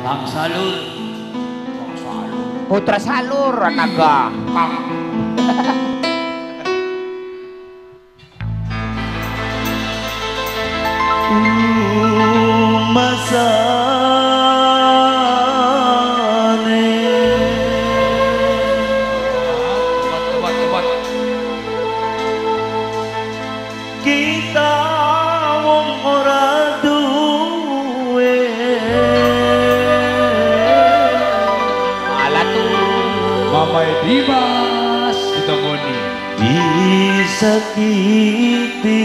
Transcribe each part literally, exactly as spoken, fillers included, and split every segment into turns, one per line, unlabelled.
Kang Salur.
Kang Salur.
Putra Salur naga.
Kang.
Masane
Obat, obat,
kita wong ora duwe
Ala tuh.
Mamai Dimas ditongoni.
disakiti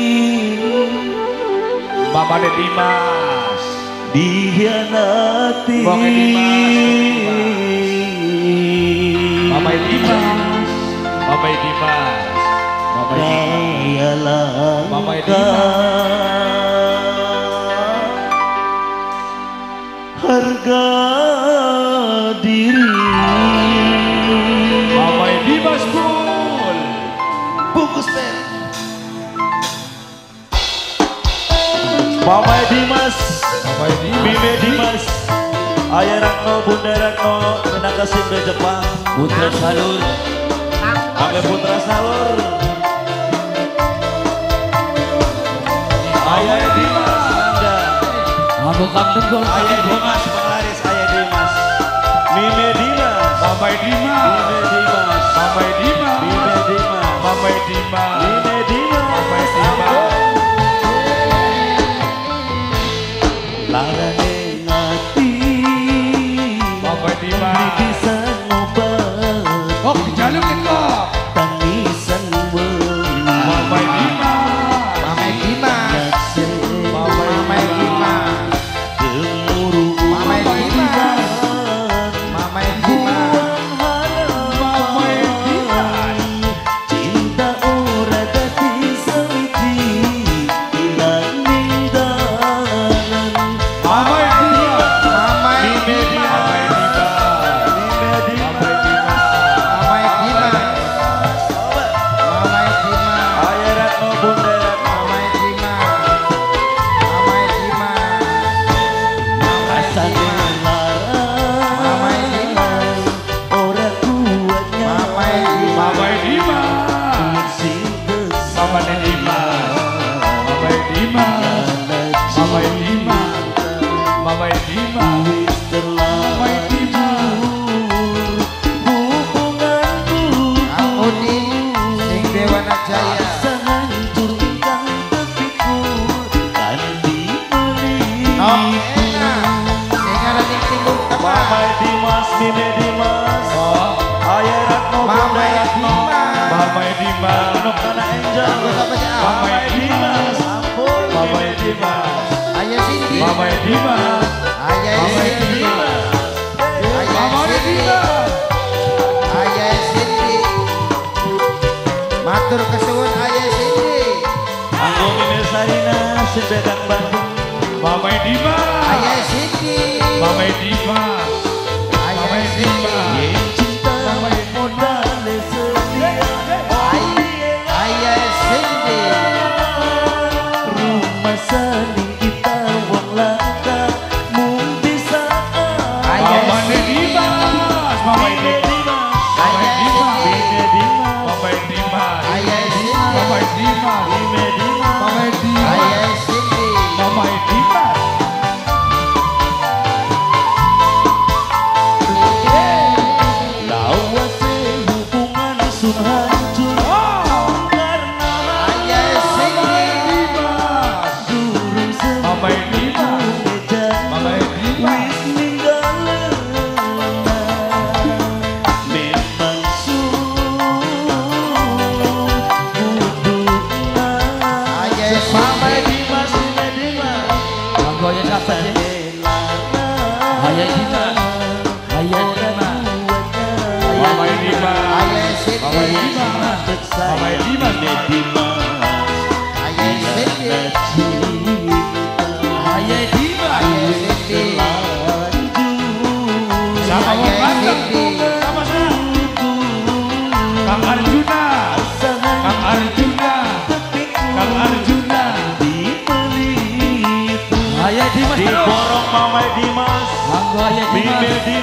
Mamane Dimas.
dihianati
Bonge Dimas, Mamai Dimas. Mamai Dimas. Mamai Dimas. Mamai
harga diri
Mamai Dimas Bul.
bungkus teh Mamai Dimas
Mamai Dimas.
Mime Dimas Ayah Ratno Bunda Ratno tenaga Simbe Jepang Putra Salur Kami Putra Salur Ayah Dimas Anda
Aku kangen gol.
Ayah Dimas penglaris Ayah Dimas Mime Dimas
Mamai Dimas.
Mime Dimas
Mamai Dimas.
Mime Dimas
Mamai Dimas.
Mime Dimas
Mamai Dimas.
Larane ngati
Mamai Dimas.
bisa ngobat
Oh, dijaluk itu.
tangisan wengi
Mamai Dimas.
Mamai Dimas.
Mamai
Mamai Dimas.
gemuruh
Mamai Dimas. Mamai Dimas.
Mamai Dimas.
cinta ora dadi sawiji ilang ninggalan
Mamai Dimas.
Mamai
Mime
Dimas.
Mamai Dimas.
Mime Dimas
Mamai Dimas.
Mamai Dimas. Mamai Dimas.
Ayah Ratno Bunda Ratno
Mamai Dimas. Mamai Dimas. Mamai
rasane
Dimas.
larang
Mamai Dimas.
ora kuatnya
Mamai Dimas.
Mamai Dimas.
sing besar
Mamai Dimas. Mamai Dimas. Mamai Dimas. Mamai Dimas.
wis
Mamai
terlanjur
Dimas.
hubunganku
Kang Udin sing Dewana Jaya.
asa hancur ingkang terpikul kan dibeli
Oh enak. Sing ngaran Timur Tengah.
Mamai Dimas Mime Dimas Ayah Ratno Bunda
Mamai
Ratno
Dimas.
Mamai Dimas.
Anak anak Angel
Anggota P J A.
Mamai Dimas ampun
Mamai Dimas.
Ayah Cindy.
Mamai Dimas.
Ayah
Mamai
Cindy.
Dimas.
Ayah
Mamai
Cindy.
Dimas.
Ayah Cindy. Matur kesuwun Ayah Cindy.
Anggo Mime Sarina Sebedang Bandung
Mamai Dimas.
Ayah Cindy.
Mamai Dimas.
Ayah
Mamai
Cindy.
Dimas.
Yang cinta modal setia
Ayah Cindy.
rumah sani kita wong langka mung bisa
Ayah
Mamai Dimas. Mamai
Mime
Dimas.
Dimas
Mamai Dimas.
Mime Dimas
Mamai Dimas.
Ayah Cindy.
Mamai Dimas.
Mime Dimas
Mamai Dimas.
Ayah Cindy.
Mamai Dimas.
lawase hubungan sun hancur karena
Ayah Cindy.
durung
Mamai Dimas.
semejan
Mamai Dimas.
wis ninggalena memang buduna
Ayah
Mamai
Cindy.
Dimas Mime Dimas
Anggonya siapa sih? Ayah Dimas. Ayah Dimas. Mamai Dimas.
Ayah Cindy.
Mamai Dimas. Mamai Dimas.
Mime Dimas
Ayah Cindy.
Ayah Dimas.
Ayah Cindy.
Sama wong
Ayah
ganteng.
Cindy.
Sama saya. Kang Arjuna. Kang Arjuna. Kang Arjuna.
dibeli
Ayah Dimas.
diborong Mamai Dimas
Kang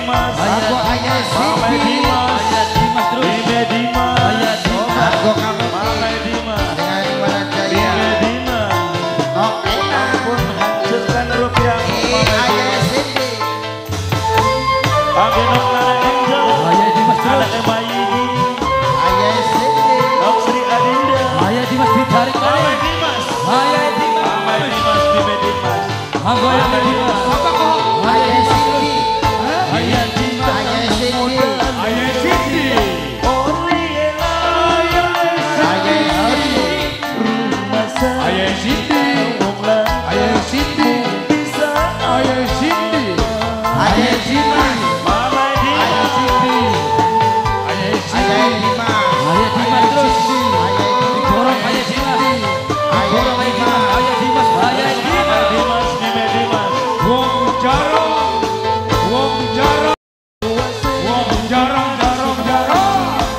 Dimas,
Aku ayah
Mama
Siti.
Dimas,
Ayah Dimas terus.
Mime Dimas,
Ayah Dimas.
Aku kamu
Mama Dimas,
dengan Iwan
Mime
Jaya.
Dimas,
Oh enak.
pun hancurkan rupiah
Eh
Mama
ayah
Dimas.
Siti.
Angin nok Nara Angel,
Ayah Dimas terus.
anaknya Mayini,
Ayah Siti.
nok Sri Adinda,
Ayah Dimas ditarik
Mama
tarik.
Dimas,
Ayah Dimas.
Mama Dimas, Mime Dimas,
Mangga Ayah Dimas.
Apa kok? Ayah Siti.
Ayah Dimas.
Ayah Siti.
Ayah Siti.
Only
Ayah Siti.
rumah saya
Ayah Siti.
ngomonglah
Ayah Siti.
bisa
Ayah Siti.
Ayah Dimas.
Mama
Ayah
Dimas,
Siti. Ayah Siti.
Ayah Dimas.
Ayah Dimas terus.
Ayah
Digorong Ayah Dimas. Digorong Ayah Dimas. Ayah Dimas. Ayah
Mama
Dimas.
Dimas, Mime Dimas,
Wong jarong. Wong jarong. Wong jarong jarong jarong.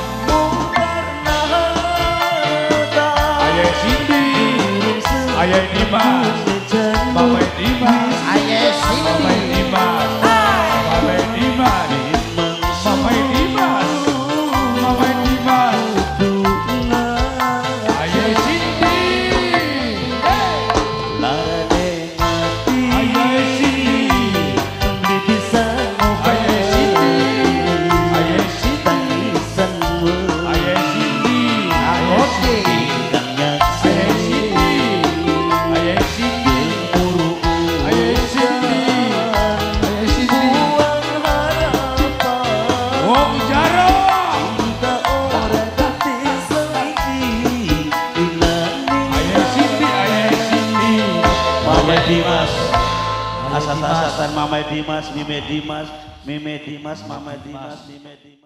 Ayah Siti. Ayah Dimas. Mama Dimas.
Ayah Siti.
Mama Dimas. Mama Dimas. Mama Dimas. Mama Dimas. Ayah Siti. Ayah Siti. Ayah Siti. Ayah Siti. Ayah Siti. Ayah
Oke.
Ayah Siti. Ayah Siti. Ayah Siti. Ayah Siti. Wong jarong. Ayah Siti. Ayah Siti.
Mama Dimas, asas-asasan Mama Dimas, Mime Dimas, Mime Dimas, Mama Dimas, Mime Dimas.